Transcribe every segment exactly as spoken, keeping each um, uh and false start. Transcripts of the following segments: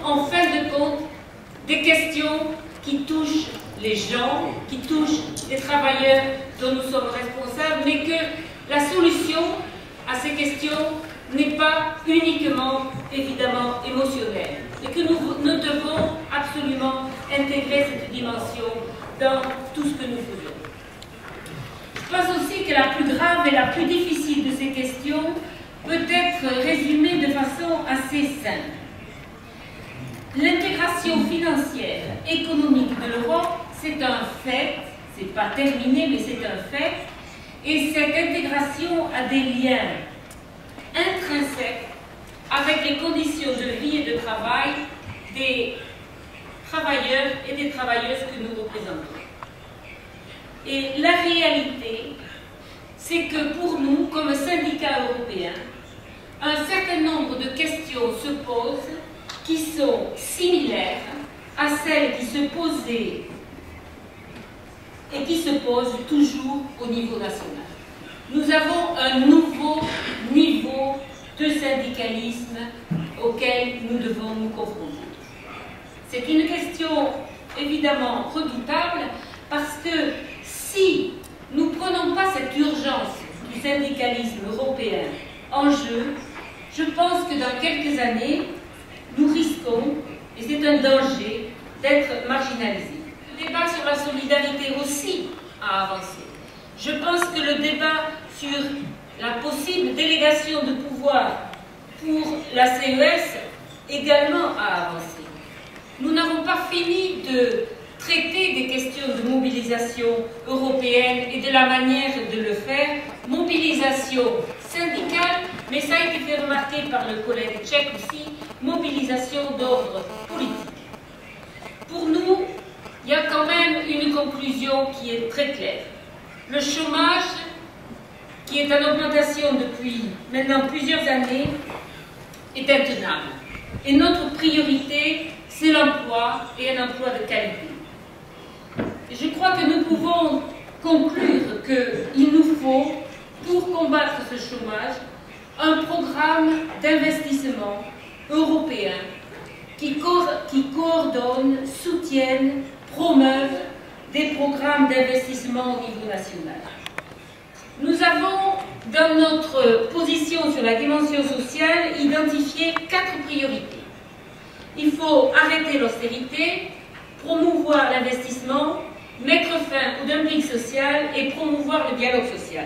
en fin de compte des questions qui touchent les gens, qui touchent les travailleurs dont nous sommes responsables, mais que la solution à ces questions n'est pas uniquement, évidemment, émotionnelle, et que nous, nous devons absolument intégrer cette dimension dans tout ce que nous faisons. Je pense aussi que la plus grave et la plus difficile de ces questions peut être résumée de façon assez simple. L'intégration financière, économique de l'Europe, c'est un fait, c'est pas terminé, mais c'est un fait, et cette intégration a des liens intrinsèques avec les conditions de vie et de travail des travailleurs et des travailleuses que nous représentons. Et la réalité, c'est que pour nous, comme syndicat européen, un certain nombre de questions se posent qui sont similaires à celles qui se posaient et qui se posent toujours au niveau national. Nous avons un nouveau niveau de syndicalisme auquel nous devons nous confronter. C'est une question évidemment redoutable parce que si nous ne prenons pas cette urgence du syndicalisme européen en jeu, je pense que dans quelques années, nous risquons, et c'est un danger, d'être marginalisés. Le débat sur la solidarité aussi a avancé. Je pense que le débat sur la possible délégation de pouvoir pour la C E S également a avancé. Nous n'avons pas fini de traiter des questions de mobilisation européenne et de la manière de le faire, mobilisation syndicale, mais ça a été fait remarquer par le collègue tchèque aussi, mobilisation d'ordre politique. Pour nous, il y a quand même une conclusion qui est très claire. Le chômage, qui est en augmentation depuis maintenant plusieurs années, est intenable. Et notre priorité, c'est l'emploi et un emploi de qualité. Je crois que nous pouvons conclure qu'il nous faut, pour combattre ce chômage, un programme d'investissement européen qui, co qui coordonne, soutienne, promeuve des programmes d'investissement au niveau national. Nous avons, dans notre position sur la dimension sociale, identifié quatre priorités. Il faut arrêter l'austérité, promouvoir l'investissement, mettre fin au dumping social et promouvoir le dialogue social.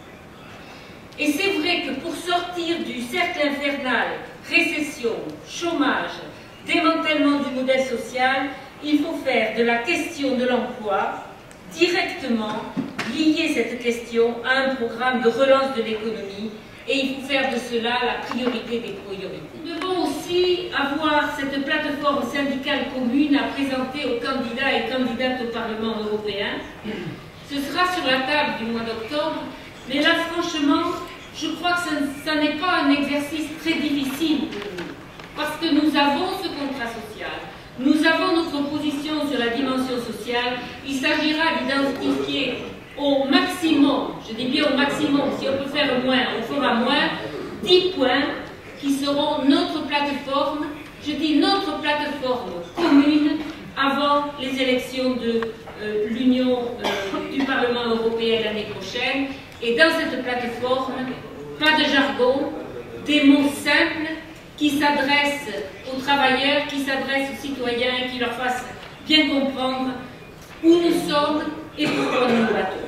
Et c'est vrai que pour sortir du cercle infernal, récession, chômage, démantèlement du modèle social, il faut faire de la question de l'emploi directement lier cette question à un programme de relance de l'économie et il faut faire de cela la priorité des priorités. Nous devons aussi avoir cette plateforme syndicale commune à présenter aux candidats et candidates au Parlement européen. Ce sera sur la table du mois d'octobre, mais là franchement, je crois que ça n'est pas un exercice très difficile pour nous, parce que nous avons ce contrat social, nous avons notre position sur la dimension sociale, il s'agira d'identifier au maximum, je dis bien au maximum, si on peut faire moins, on fera moins, dix points qui seront notre plateforme, je dis notre plateforme commune avant les élections de euh, l'Union euh, du Parlement européen l'année prochaine. Et dans cette plateforme, pas de jargon, des mots simples qui s'adressent aux travailleurs, qui s'adressent aux citoyens et qui leur fassent bien comprendre où nous sommes et pourquoi nous nous battons.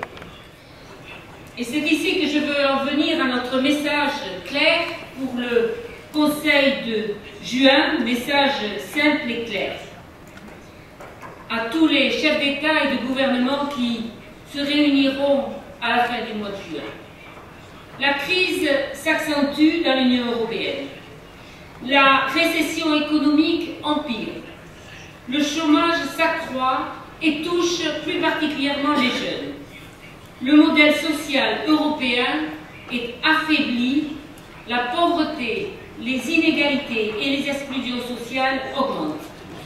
Et c'est ici que je veux en venir à notre message clair pour le Conseil de juin, message simple et clair. À tous les chefs d'État et de gouvernement qui se réuniront à la fin du mois de juin. La crise s'accentue dans l'Union européenne. La récession économique empire. Le chômage s'accroît et touche plus particulièrement les jeunes. Le modèle social européen est affaibli, la pauvreté, les inégalités et les exclusions sociales augmentent.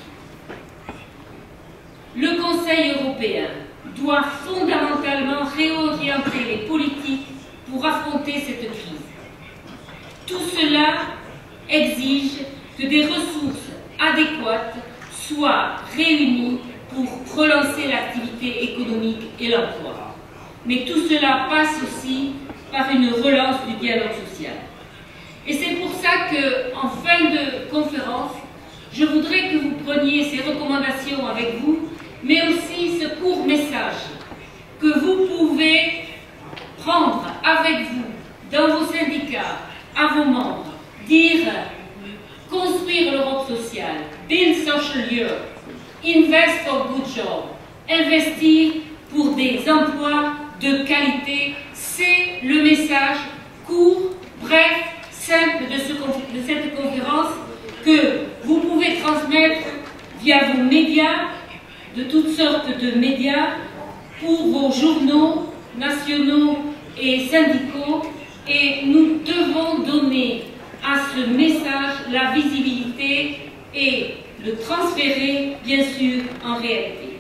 Le Conseil européen doit fondamentalement réorienter les politiques pour affronter cette crise. Tout cela exige que des ressources adéquates soient réunies pour relancer l'activité économique et l'emploi. Mais tout cela passe aussi par une relance du dialogue social. Et c'est pour ça qu'en fin de conférence, je voudrais que vous preniez ces recommandations avec vous, mais aussi ce court message que vous pouvez prendre avec vous dans vos syndicats, à vos membres, dire construire l'Europe sociale, build social Europe, invest for good job, investir pour des emplois de qualité, c'est le message court, bref, simple de, ce, de cette conférence que vous pouvez transmettre via vos médias, de toutes sortes de médias, pour vos journaux nationaux et syndicaux, et nous devons donner à ce message la visibilité et le transférer, bien sûr, en réalité.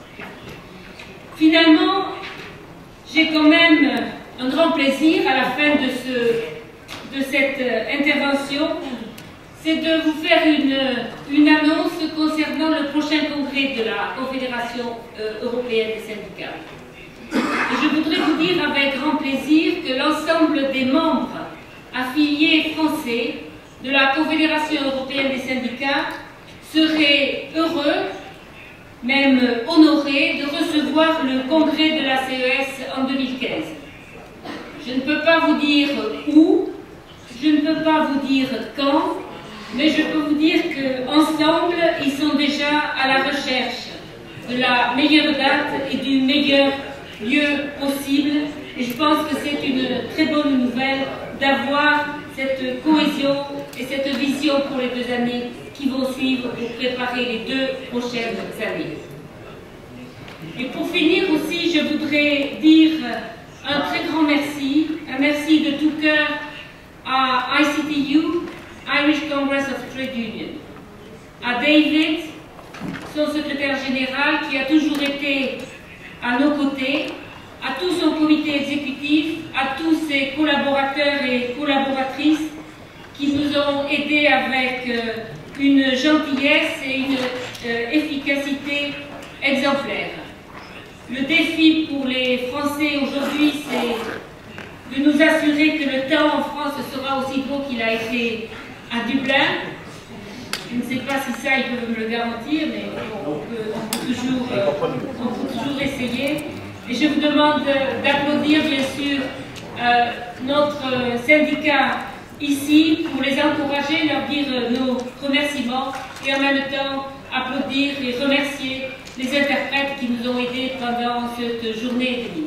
Finalement, j'ai quand même un grand plaisir à la fin de, ce, de cette intervention, c'est de vous faire une, une annonce concernant le prochain congrès de la Confédération euh, européenne des syndicats. Et je voudrais vous dire avec grand plaisir que l'ensemble des membres affiliés français de la Confédération européenne des syndicats seraient heureux, même honorés, de recevoir le congrès de la C E S en deux mille quinze. Je ne peux pas vous dire où, je ne peux pas vous dire quand, mais je peux vous dire qu'ensemble, ils sont déjà à la recherche de la meilleure date et du meilleur lieu possible. Et je pense que c'est une très bonne nouvelle d'avoir cette cohésion et cette vision pour les deux années qui vont suivre pour préparer les deux prochaines années. Et pour finir aussi, je voudrais dire un très grand merci, un merci de tout cœur à I C T U, Irish Congress of Trade Union, à David, son secrétaire général, qui a toujours été à nos côtés, à tout son comité exécutif, à tous ses collaborateurs et collaboratrices qui nous ont aidés avec euh, une gentillesse et une euh, efficacité exemplaire. Le défi pour les Français aujourd'hui, c'est de nous assurer que le temps en France sera aussi beau qu'il a été à Dublin. Je ne sais pas si ça, ils peuvent me le garantir, mais on peut, on peut, toujours, euh, on peut toujours essayer. Et je vous demande d'applaudir, bien sûr, euh, notre syndicat ici pour les encourager, leur dire nos remerciements et en même temps applaudir et remercier les interprètes qui nous ont aidés pendant cette journée et demie.